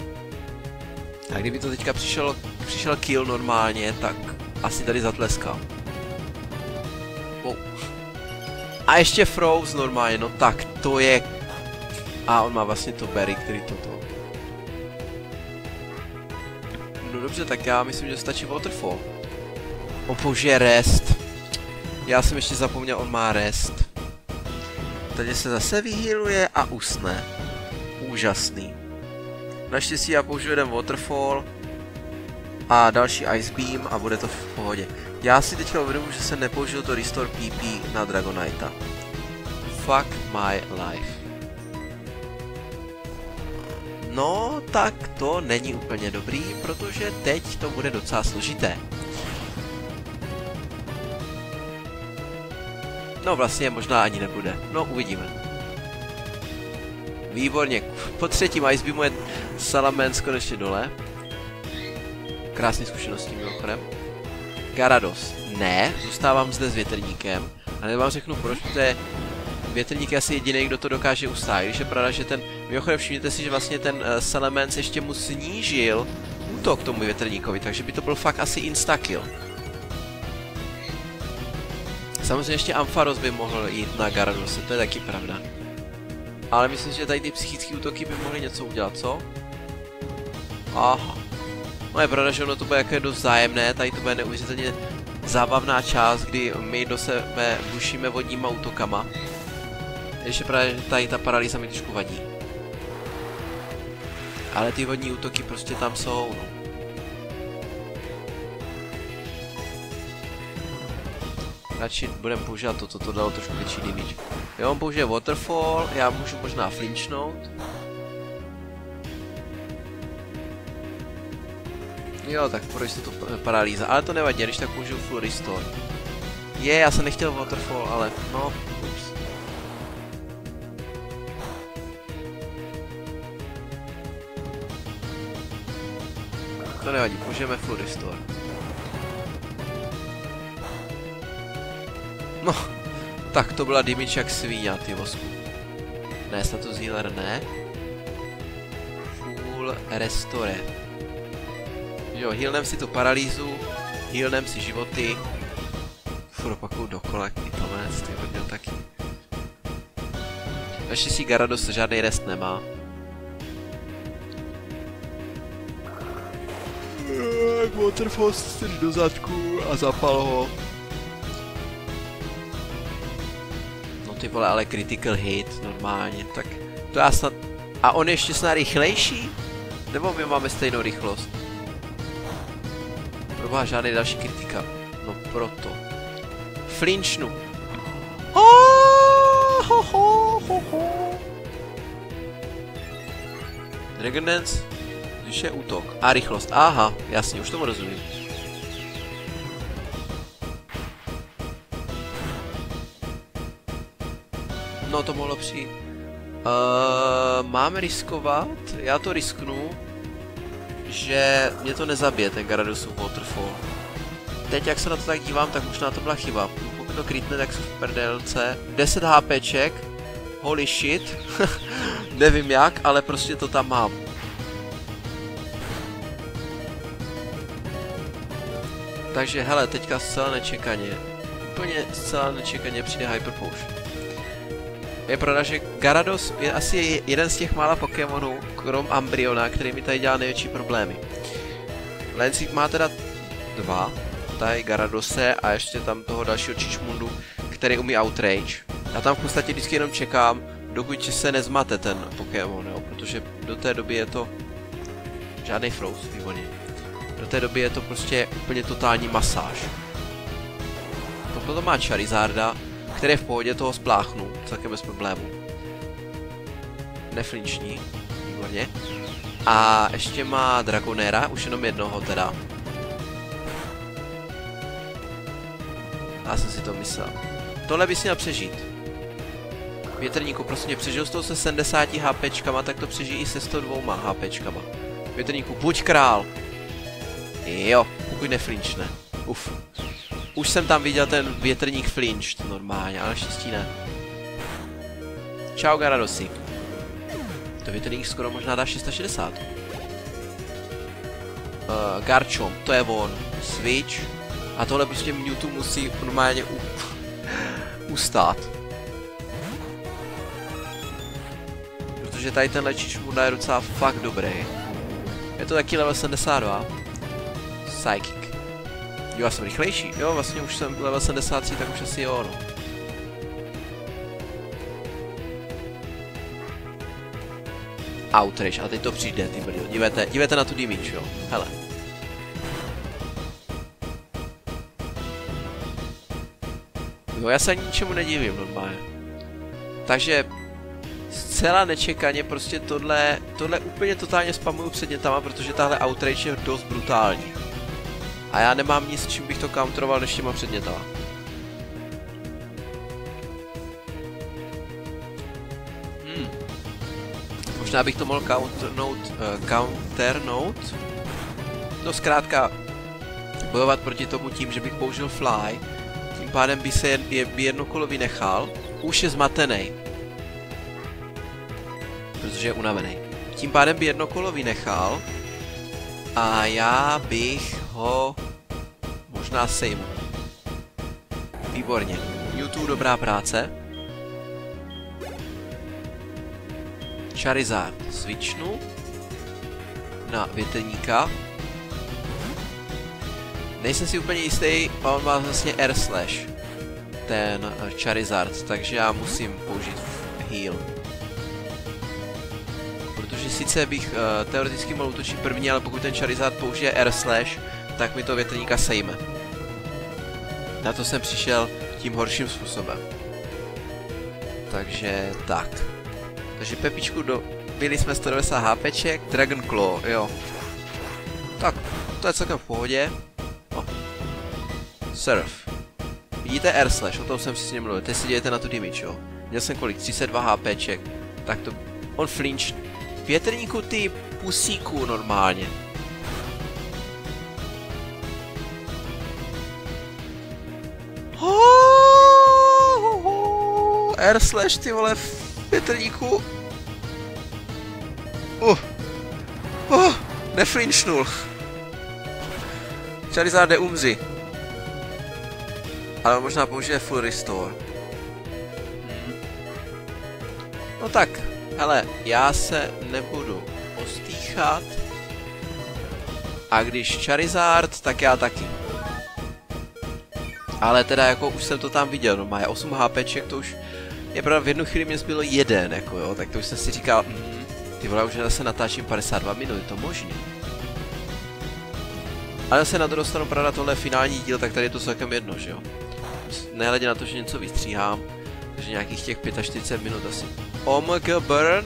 A kdyby to teďka přišel, přišel kill normálně, tak asi tady zatleskal. Wow. A ještě Froze normálně, no tak to je... A on má vlastně to berry, který toto. No dobře, tak já myslím, že stačí Waterfall. On použije rest. Já jsem ještě zapomněl, on má rest. Tady se zase vyhealuje a usne. Úžasný. Naštěstí já použiju jeden Waterfall a další Ice Beam a bude to v pohodě. Já si teďka uvědomuji, že jsem nepoužil to Restore P P na Dragonita. Fuck my life. No, tak to není úplně dobrý, protože teď to bude docela složité. No vlastně možná ani nebude. No uvidíme. Výborně. Po třetím Ice Beamu je Salamence konečně dole. Krásný zkušeností mimochodem. Gyarados. Ne, zůstávám zde s větrníkem. A nebo vám řeknu proč, protože větrník je asi jediný, kdo to dokáže ustát. Když je pravda, že ten... Mimochodem všimněte si, že vlastně ten uh, Salamence ještě mu snížil útok tomu větrníkovi, takže by to byl fakt asi instakill. Samozřejmě ještě Ampharos by mohl jít na Gyarados, to je taky pravda. Ale myslím, že tady ty psychické útoky by mohly něco udělat, co? Aha. No je pravda, že ono to bude jako dost vzájemné, tady to bude neuvěřitelně zábavná část, kdy my do sebe bušíme vodníma útokama. Ještě právě, že tady ta paralýza mi trošku vadí. Ale ty vodní útoky prostě tam jsou, no. Radši budeme používat to, co to dalo trošku větší damage. Jo, on použije Waterfall, já můžu možná flinchnout. Jo, tak proč se to paralýza, ale to nevadí, když tak použiju full restore. Je, já jsem nechtěl Waterfall, ale no, ups. To nevadí, použijeme full restore. No, tak to byla damage jak svíňa, ty vosku. Ne, status healer ne. Full restore. Jo, healnem si tu paralýzu, healnem si životy. Furt opakuju dokola, i tohle, ty hodně taky. Ještě si Gyarados žádný rest nemá. Waterfall strč do zadku a zapal ho. No ty vole, ale critical hit normálně, tak to já snad... A on je ještě snad rychlejší? Nebo my máme stejnou rychlost? Proboha, žádný další kritika. No proto. Flinchnu. Oh, ho, ho, ho, ho. Dragon Dance, když je útok. A rychlost. Aha, jasně, už tomu rozumím. No, to mohlo přijít. Uh, máme riskovat? Já to risknu, že mě to nezabije, ten Garadosův Waterfall. Teď, jak se na to tak dívám, tak možná to byla chyba. Pokud to krytne, tak jsou v perdelce. deset HPček. Holy shit. Nevím jak, ale prostě to tam mám. Takže hele, teďka zcela nečekaně. Úplně zcela nečekaně přijde Hyper Potion. Je pravda, že Garados je asi jeden z těch mála Pokémonů, krom Ambryona, který mi tady dělá největší problémy. Lancet má teda dva, tady Garadose a ještě tam toho dalšího Čičmundu, který umí Outrage. Já tam v podstatě vždycky jenom čekám, dokud se nezmate ten Pokémon, jo, protože do té doby je to žádný Frost, výborně. Do té doby je to prostě úplně totální masáž. Tohle to má Charizarda, který je v pohodě, toho spláchnu, celkem bez problémů. Neflinční, výborně. A ještě má Dragonera, už jenom jednoho teda. Já jsem si to myslel. Tohle bys měl přežít. Větrníku, prostě přežil s tou se sedmdesáti HPčkama, tak to přežij i se sto dvěma HPčkama. Větrníku, buď král. Jo, pokud neflinčne. Uf. Už jsem tam viděl ten větrník flinched normálně, ale naštěstí ne. Čau Garadosi. To větrník skoro možná dá šest set šedesát. Uh, Garchomp, to je on. Switch. A tohle prostě Mewtwo musí normálně u... ustát. Protože tady ten Čičmunda je docela fakt dobrý. Je to taky level sedmdesát dva. Psychic. Jo, já jsem rychlejší. Jo, vlastně už jsem level sedmdesát tři, tak už asi jo, no. Outrage, a teď to přijde, ty brdio. Dívejte, dívejte na tu damage, jo. Hele. Jo, já se ani ničemu nedivím normálně. Takže zcela nečekaně prostě tohle, tohle úplně totálně spamuju předmětama, protože tahle outrage je dost brutální. A já nemám nic, čím bych to counteroval než těma předmětama. Hmm. Možná bych to mohl counternout, uh, counternout. No zkrátka bojovat proti tomu tím, že bych použil fly. Tím pádem by se je, by jedno kolo vynechal. Už je zmatený. Protože je unavený. Tím pádem by jedno kolo vynechal. A já bych ho možná sejmu. Výborně. Mewtwo, dobrá práce. Charizard switchnu na větrníka. Nejsem si úplně jistý, on má vlastně Air Slash. Ten Charizard, takže já musím použít heal. Protože sice bych uh, teoreticky mohl útočit první, ale pokud ten Charizard použije Air Slash, tak mi to větrníka sejme. Na to jsem přišel tím horším způsobem. Takže tak. Takže Pepičku, do... byli jsme sto devadesát HPček, Dragon Claw, jo. Tak, to je celkem v pohodě. Oh. Surf. Vidíte Air Slash, o tom jsem si nemluvil, teď si dějete na tu damage, jo. Měl jsem kolik, třicet dva HPček. Tak to, on flinch. Větrníku, ty pusíku normálně. Air Slash, ty vole, větrníku. Uh. Uh. Neflinchnul. Charizard jde umři. Ale možná použije full restore. Hmm. No tak, hele, já se nebudu ostýchat. A když Charizard, tak já taky. Ale teda jako už jsem to tam viděl, no má osm HPček, to už je pravda, v jednu chvíli mě zbylo jeden, jako jo, tak to už jsem si říkal, mm, ty vole, už zase natáčím padesát dva minut, je to možný. Ale zase na druhou stranu, pravda, tohle je finální díl, tak tady je to celkem jedno, že jo. nehledě na to, že něco vystříhám. Takže nějakých těch čtyřicet pět minut asi. Omega burn.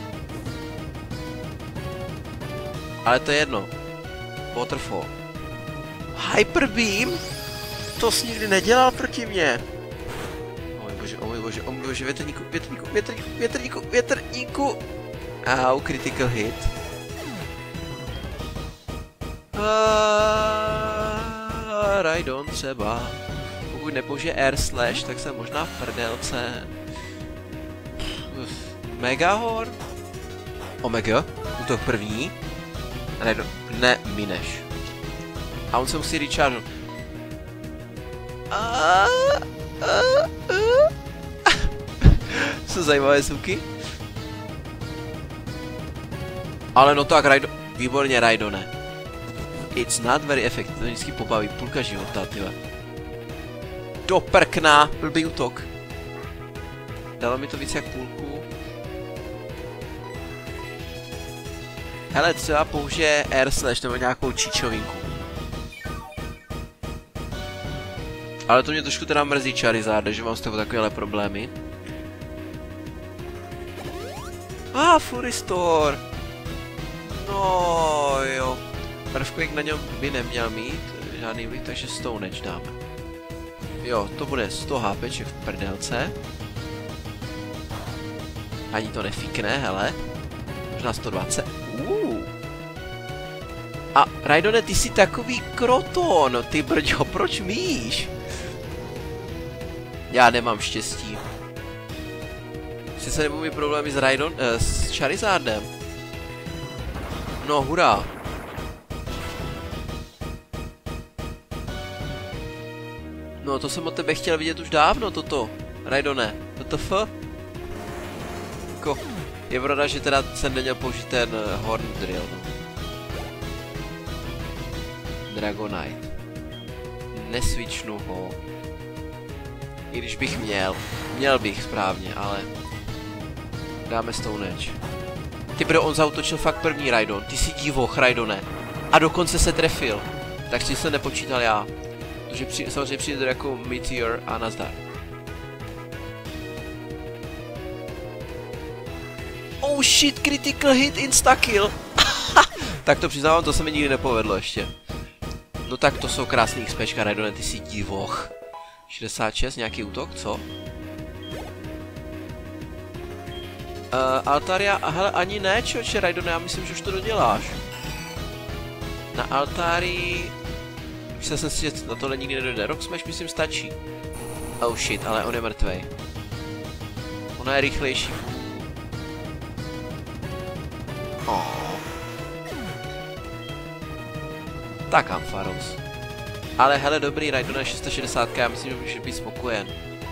Ale to je jedno. Waterfall. Hyper beam? To jsi nikdy nedělal proti mně. O můj bože, o můj bože, o můj bože, větrníku, větrníku, větrníku, větrníku, větrníku. Au, critical hit. Uh, Raidon třeba. Pokud nepoužije Air Slash, tak jsem možná v prdelce. Megahorn? Omega? Útok první? Raidon, ne, mineš. A on se musí recharge. Jsou zajímavé zvuky. Ale no tak, Raidon, výborně Raidone. It's not very effective, to vždycky pobaví půlka života, tyhle. Do prkna, blbý útok. Dalo mi to víc jak půlku. Hele, třeba použije Air Slash nebo nějakou číčovinku. Ale to mě trošku teda mrzí Charizard, že mám s tebou takovéhle problémy. Ah, full restore. No jo. Earthquake na něm by neměl mít žádný vliv, takže Stone Edge dáme. Jo, to bude sto HPček v prdelce. Ani to nefíkne, hele. Možná sto dvacet. Uh. A Raidone, ty jsi takový kroton, ty brďo, proč míš? Já nemám štěstí. Sice nebudu mít problémy s Raidon, eh, s Charizardem. No, hurá. No, to jsem od tebe chtěl vidět už dávno, toto. Raidone, W T F? Jako, je pravda, že teda jsem neměl použít ten uh, Horn Drill, no. Dragonite. Nesvičnu ho. I když bych měl. Měl bych správně, ale... Dáme Stone Edge. Ty bro, on zautočil fakt první Raidon. Ty jsi divoch, Raidone. A dokonce se trefil. Tak si se nepočítal já. Protože při, samozřejmě přijde jako Meteor a nazdar. Oh shit, critical hit, insta-kill. Tak to přiznávám, to se mi nikdy nepovedlo ještě. No tak to jsou krásný XPčka, Raidone, ty jsi divoch. šedesát šest, nějaký útok, co? Uh, Altaria, a hele, ani ne, čoče, Raidone, já myslím, že už to doděláš. Na Altárii... Myslím jsem si, že na tohle nikdy nedojde. Rock Smash, myslím, stačí. Oh shit, ale on je mrtvej. Ona je rychlejší. Oh. Tak Ampharos. Ale hele, dobrý, Raidone šest set šedesát, já myslím, že může být spokojen.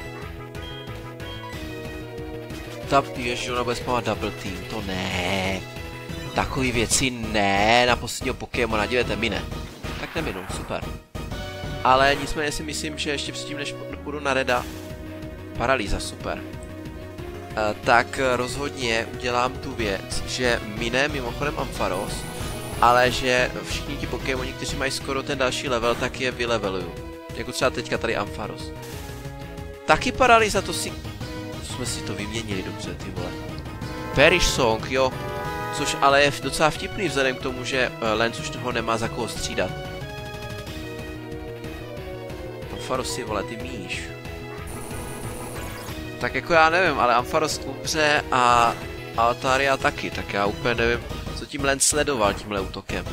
Tap, ježiš, ona bude spávat double team, to ne. Takový věci ne, na posledního Pokémona, dívejte, mine. Tak neminu, super. Ale nicméně si myslím, že ještě předtím, než půjdu na Reda, paralýza, super. Uh, tak rozhodně udělám tu věc, že mine mimochodem Ampharos, ale že všichni ti Pokémoni, kteří mají skoro ten další level, tak je vyleveluju. Jako třeba teďka tady Ampharos. Taky paralýza, to si... To jsme si to vyměnili dobře, ty vole. Perish Song, jo. Což ale je docela vtipný vzhledem k tomu, že uh, Lance už toho nemá za koho střídat. Ampharos si, vole, ty míš. Tak jako já nevím, ale Ampharos umře a Altaria taky, tak já úplně nevím, co tím Lance sledoval tímhle útokem.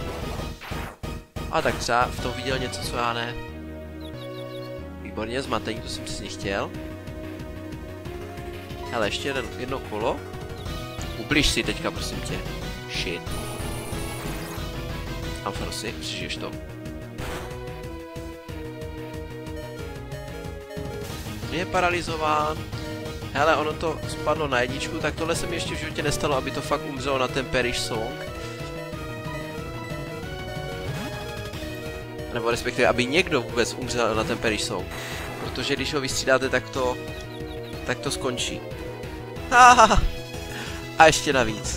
A tak třeba v tom viděl něco, co já ne. Výborně, zmatení, to jsem přesně chtěl. Hele, ještě jeden, jedno kolo. Ubliž si teďka, prosím tě. Shit. Ampharosi, přežiješ to. Je paralizován. Hele, ono to spadlo na jedničku, tak tohle se mi ještě v životě nestalo, aby to fakt umřelo na ten Perish Song. Nebo respektive, aby někdo vůbec umřel na ten Perish Song. Protože když ho vystřídáte, tak to... tak to skončí. Haha. A ještě navíc.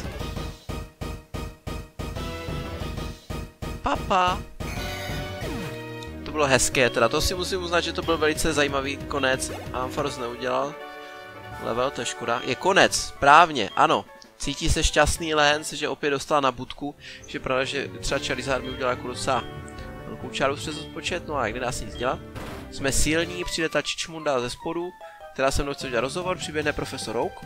Papa. To bylo hezké, teda to si musím uznat, že to byl velice zajímavý konec. Ampharos neudělal level, to je škoda. Je konec, správně, ano. Cítí se šťastný Lance, že opět dostal na budku, že pravda, že třeba Charizard mi udělal jako docela velkou čáru přes odpočet, no a jak nedá se nic dělat. Jsme silní, přijde ta čičmunda ze spodu, která se mnou chce udělat rozhovor, přiběhne profesor Oak.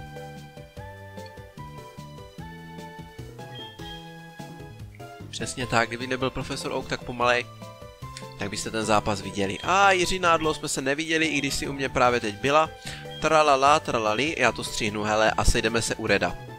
Přesně tak, kdyby nebyl profesor Oak tak pomalej, tak byste ten zápas viděli. A Jiří Nádlo jsme se neviděli, i když si u mě právě teď byla. Tralala, tralali, já to střihnu, hele, a sejdeme se u Reda.